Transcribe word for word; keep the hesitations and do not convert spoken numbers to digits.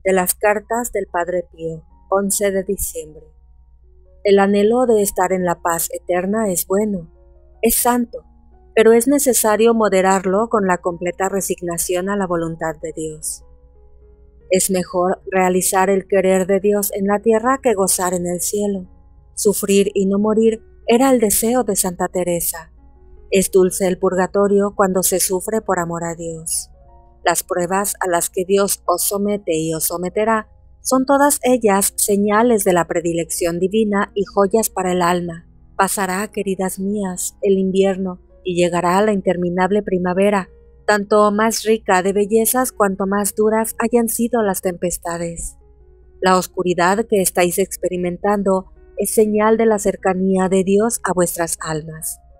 De las cartas del Padre Pío, once de diciembre. El anhelo de estar en la paz eterna es bueno, es santo, pero es necesario moderarlo con la completa resignación a la voluntad de Dios. Es mejor realizar el querer de Dios en la tierra que gozar en el cielo. Sufrir y no morir era el deseo de Santa Teresa. Es dulce el purgatorio cuando se sufre por amor a Dios. Las pruebas a las que Dios os somete y os someterá son todas ellas señales de la predilección divina y joyas para el alma. Pasará, queridas mías, el invierno y llegará la interminable primavera, tanto más rica de bellezas cuanto más duras hayan sido las tempestades. La oscuridad que estáis experimentando es señal de la cercanía de Dios a vuestras almas.